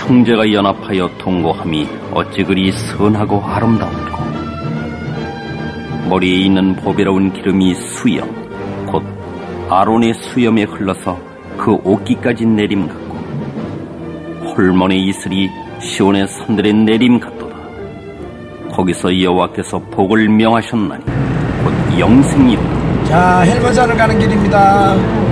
형제가 연합하여 통고함이 어찌 그리 선하고 아름다운고. 머리에 있는 보배로운 기름이 수염, 곧 아론의 수염에 흘러서 그 옷깃까지 내림 같고, 홀몬의 이슬이 시온의 산들의 내림 같도다. 거기서 여호와께서 복을 명하셨나니 곧 영생이로다. 자, 헬거산을 가는 길입니다.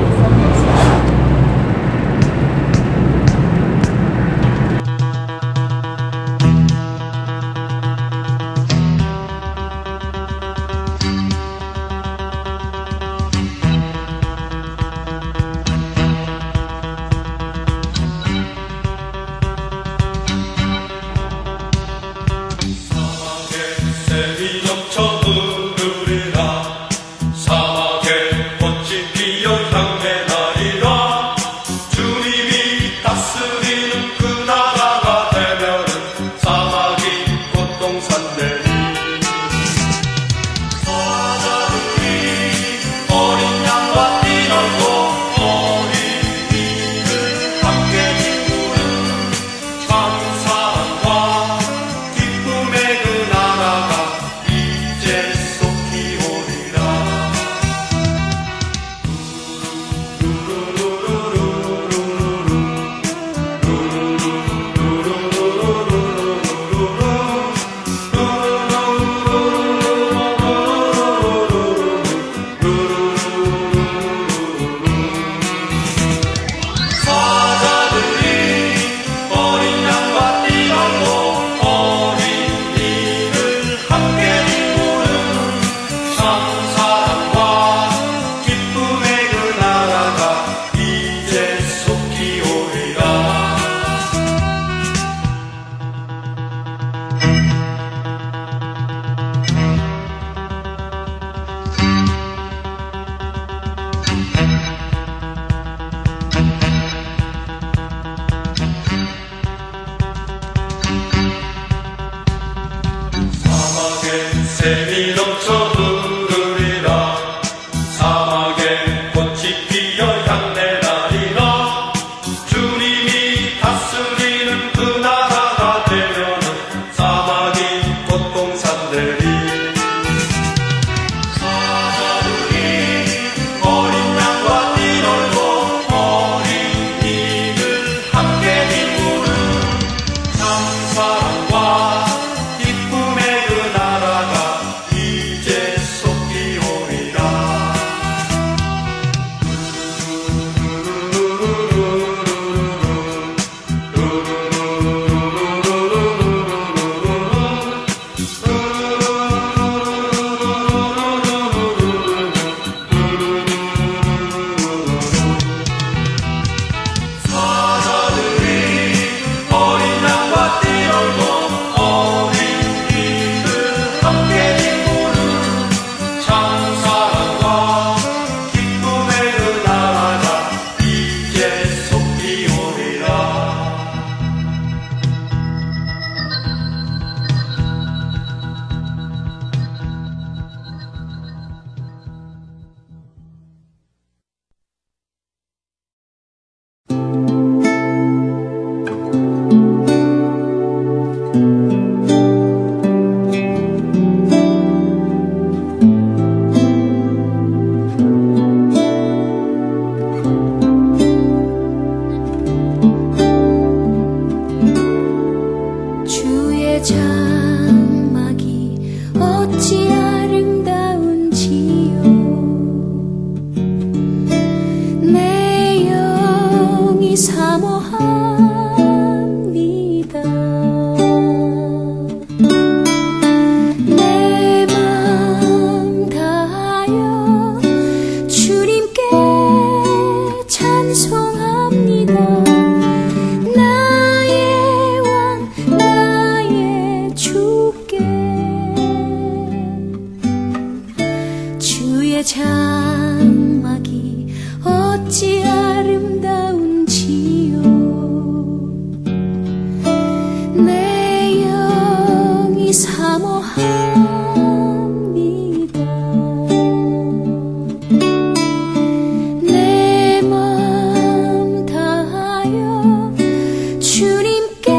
장막이 어찌 아름다운지요. 내 영이 사모합니다. 내 마음 다하여 주님께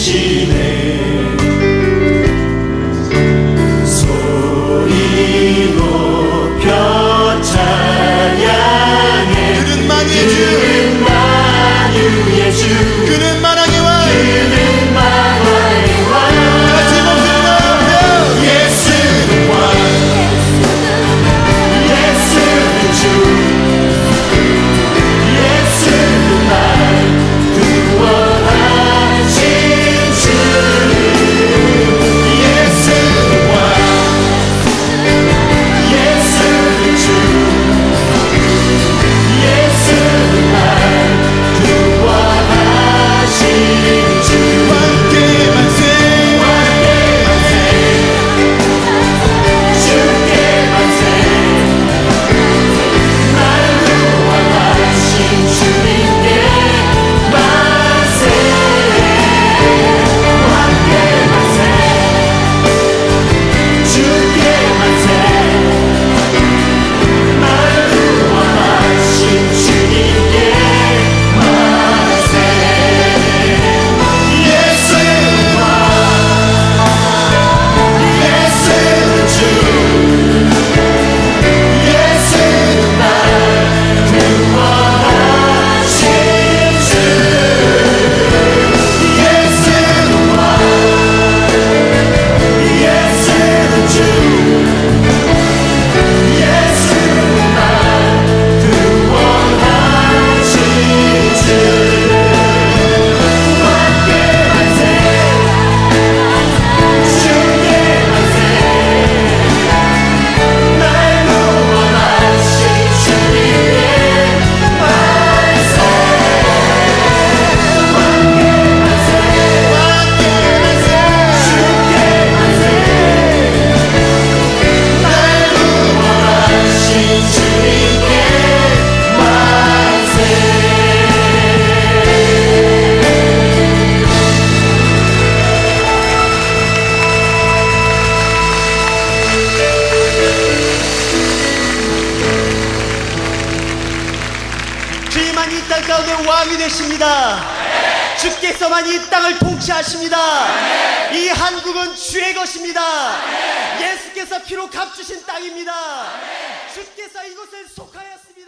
왕이 되십니다. 주께서만 이 땅을 통치하십니다. 이 한국은 주의 것입니다. 예수께서 피로 값주신 땅입니다. 주께서 이곳에 속하였습니다.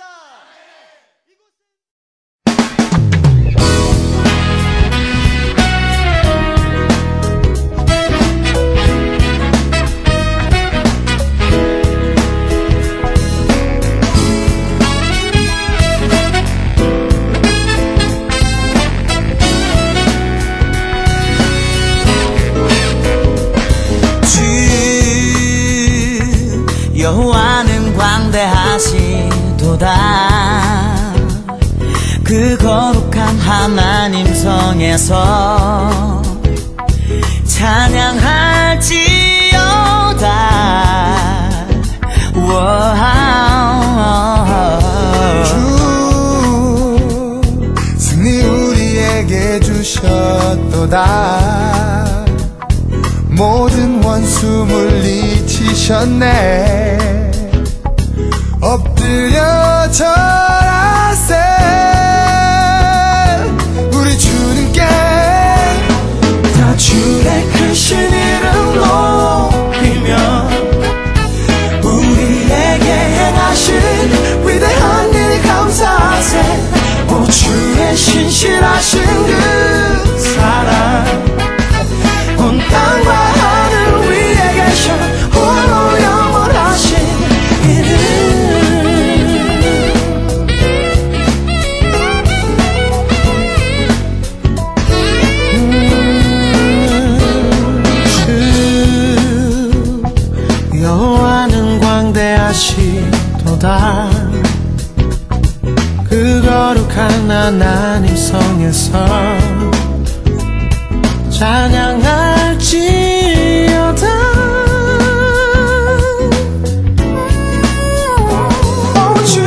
여호와는 광대하시도다. 그 거룩한 하나님 성에서 찬양할지어다. 주 승리 우리에게 주셨도다. 모든 원수 물리치셨네. 엎드려 절하세. 우리 주님께 다 주의 크신 이름 높이며 우리에게 행하신 위대한 일 감사하세. 오 주의 신실하신 그 사랑 온 땅과 하늘 위에 계셔 홀로 영원하신 이름. 주 여호와는 광대하시도다. 그 거룩한 하나님 성에서 찬양할지어다. 오 주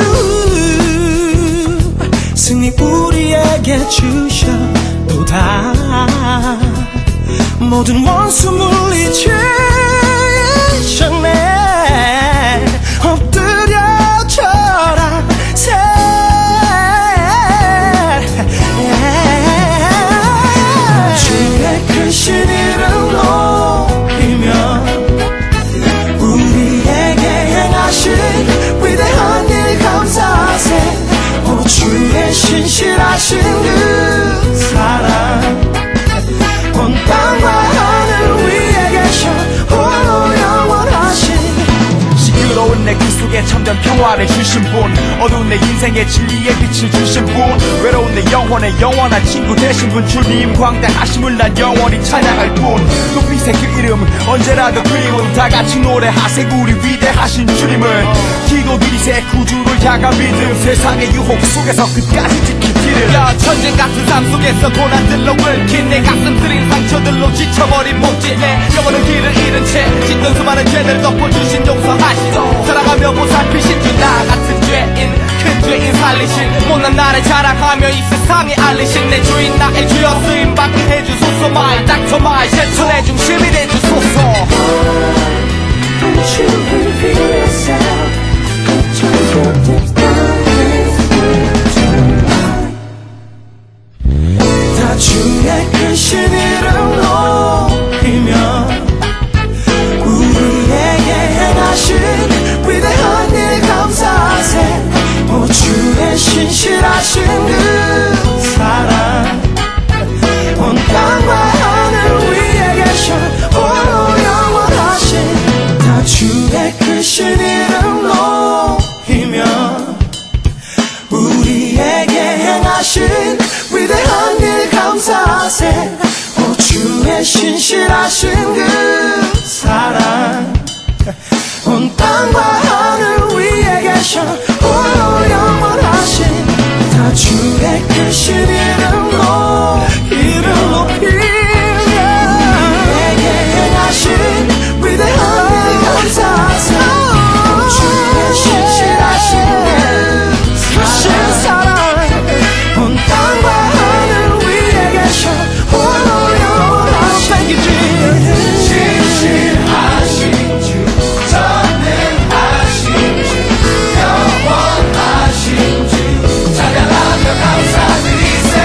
승리 우리에게 주셨도다. 모든 원수 물리치셨네. 엎드려 절하세. 주의 그 내게 참된 평화를 주신 분, 어두운 내 인생의 진리의 빛을 주신 분, 외로운 내 영혼의 영원한 친구 되신 분, 주님 광대하심을 난 영원히 찬양할 뿐. 높이세 그 이름 언제라도 그리운 다같이 노래하세 우리 위대하신 주님을. 기도 드리세 구주를 향한 믿음, 세상의 유혹 속에서 끝까지 지킬 길을. 야 전쟁 같은 삶 속에서 고난들로 긁힌 내 가슴 쓰린 상처들로 지쳐버린 몸짓, 내 영원한 길을 잃은 채 짓는 수많은 죄들 덮어주신 용서하시고 사랑하며 보살피신 주, 나 같은 죄인 큰 죄인 살리신 못난 나를 자랑하며 이 세상에 알리신 내 주인 나의 주여 쓰임받게 해주소서. 마이 닥터마이 실천의 중심이 돼주소서. Don't you reveal yourself? Put your depths down 다 주의 크신 이름 높이며 우리에게 행하신 위대한 일 감사하세. 오 주의 신실하신 그 사랑 온 땅과 하늘 위에 계셔 오 영원하신. 다 주의 크신 이름 높이며 우리에게 행하신 위대한 일 감사하세. 오 주의 신실하신 그 사랑 온 땅과 하늘 위에 계셔 오 영원하신. 다 주의 크신 이름 높이며 우리에게 행하신 위대한 일 감사하세. 오 주의 신실하신 그 사랑 온 땅과 하늘 위에 계셔 오 영원하신. 신실하신 주, 전능하신 주, 영원하신 주, 찬양하며 감사드리세.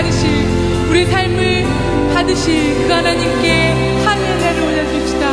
받으실 우리 삶을 받으실 그 하나님께 할렐루야를 올려줍시다.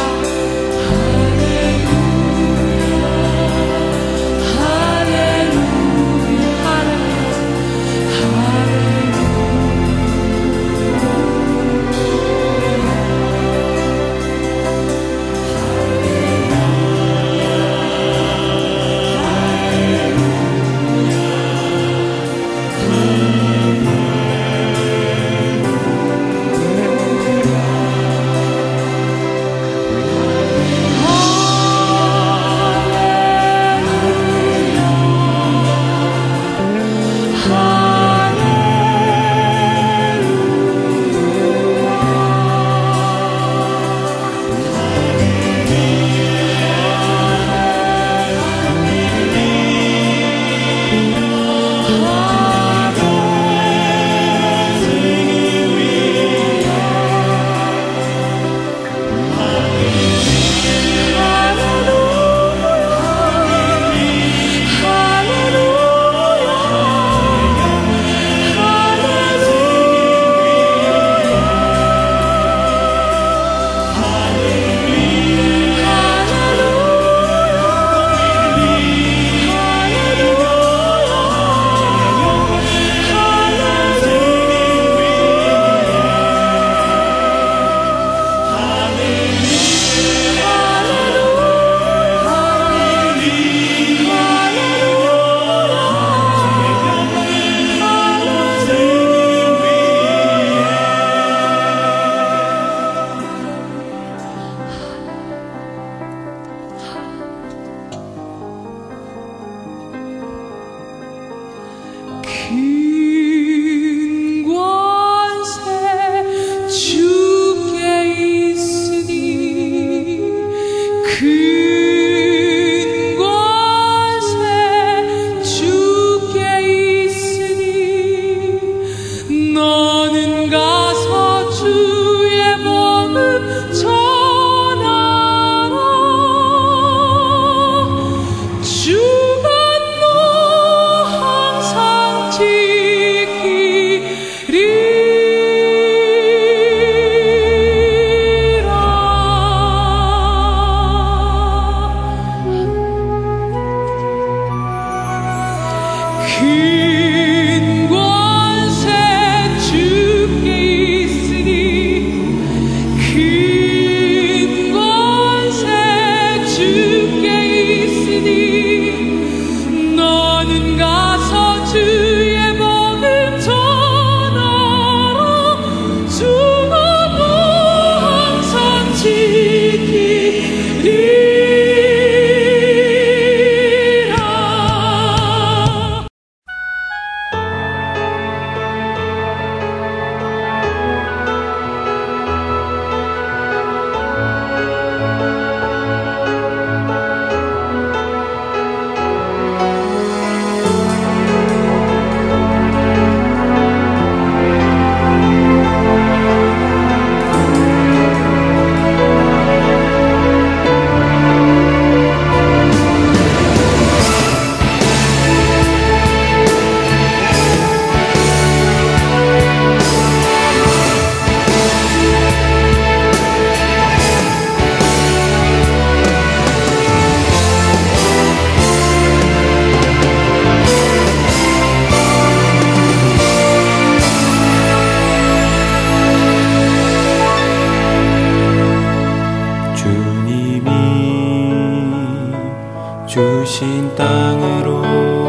주신 땅으로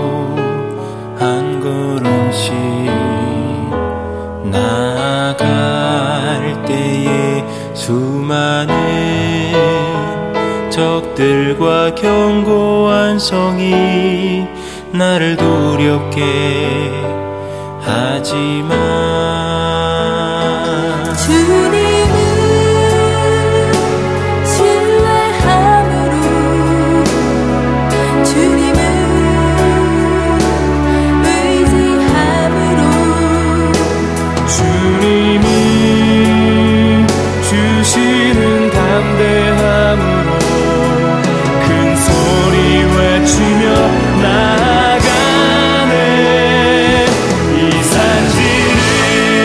한 걸음씩 나아갈 때에 수많은 적들과 견고한 성이 나를 두렵게 하지만 주님은 신뢰함으로 주님은 의지함으로 주님이 주시는 담대함으로 큰 소리 외치며 나아가네. 이 산지를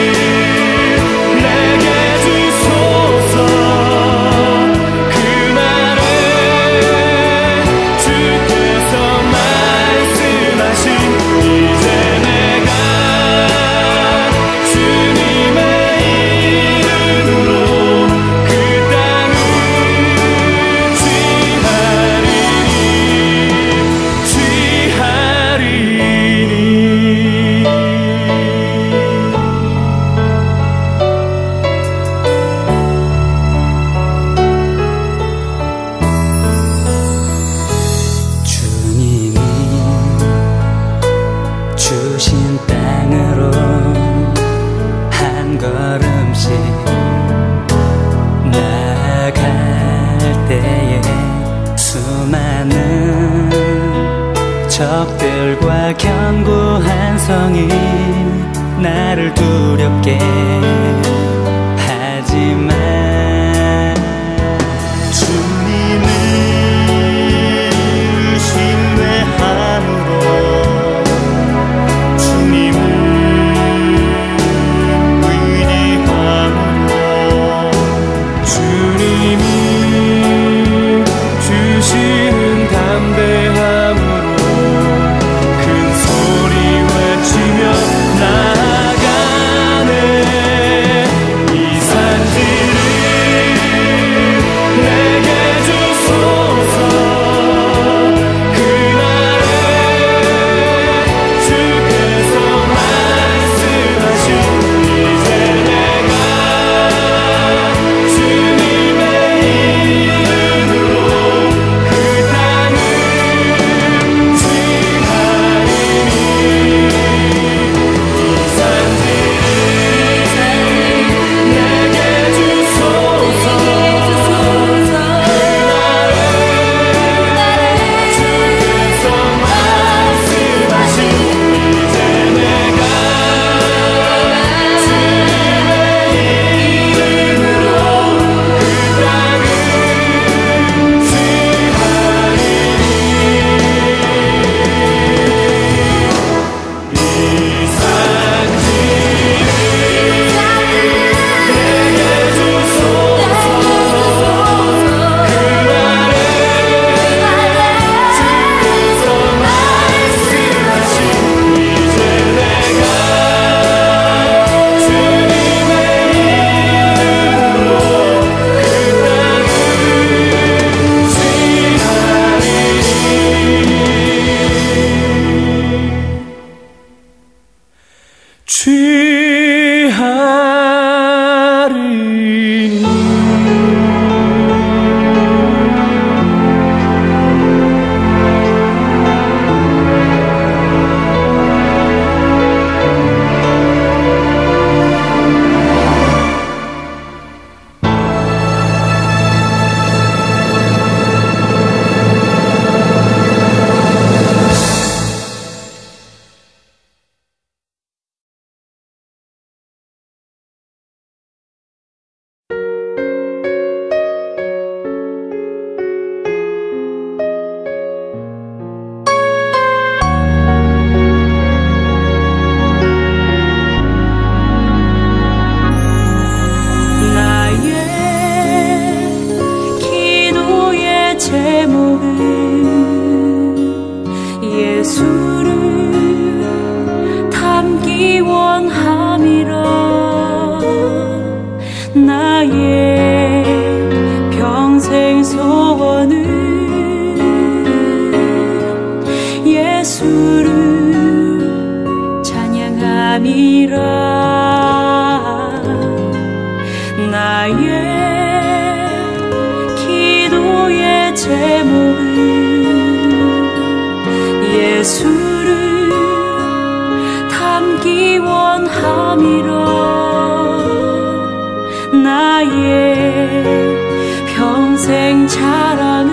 두렵게 하지만 주님을 신뢰함으로 주님을 의지함으로 주님이 주시는 담대함으로 큰 소리 외치며 나아가네. 이 산지를 내게 주소서. 그날에 주께서 말씀하신 이제 내가 주님의 이름으로 그 땅을 지나리니. 이 산지를 내게 주소서. 그날에 주께서 말씀하신 이제 내가 주님의 이름으로 그 땅을 지나리니. 이 예수를 닮기 원함이라. 나의 평생 소원은 예수를 찬양함이라. 나의 기도의 제목은 예수를 닮기 원함이라. 나의 평생 자랑은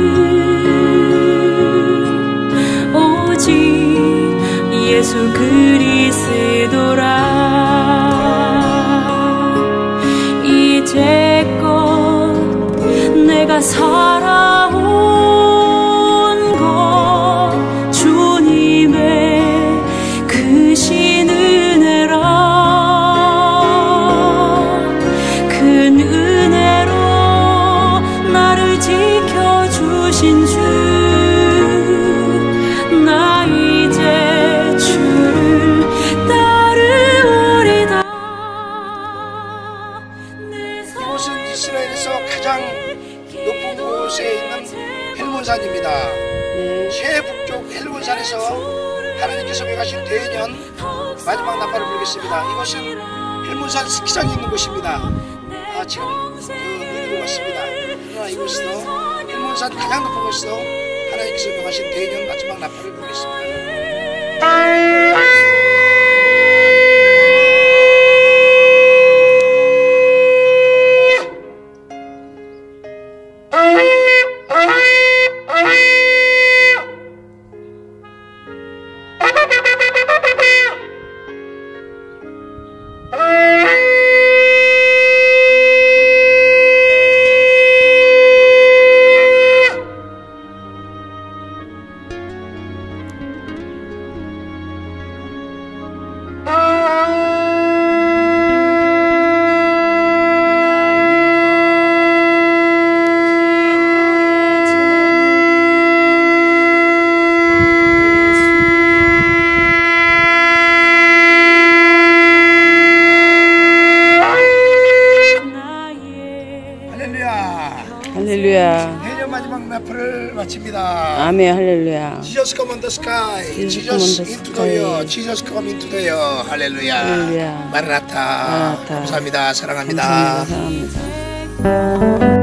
오직 예수 그리스도라. 이제껏 내가 살아온 것 주님의 크신 은혜라. 큰 은혜로 나를 지켜주신 주. 나 이제 주를 따르오리다. 이곳은 이스라엘에서 가장 높은 곳에 있는 헬몬산입니다. 최북쪽 헬몬산에서 하나님께서 명하신 대년 마지막 나팔을 불겠습니다. 이곳은 헬몬산 스키장이 있는 곳입니다. 지금 눈으로 왔습니다. 그러나 이곳에서 헬몬산 가장 높은 곳에서 하나님께서 명하신 대년 마지막 나팔을 불겠습니다. 할렐루야. 내년 마지막 라프를 마칩니다. 아멘. 할렐루야. Jesus come on the sky. Jesus into the air. Jesus come into the air. 할렐루야. 할렐루야. 마라나타. 감사합니다. 사랑합니다. 감사합니다. 사랑합니다.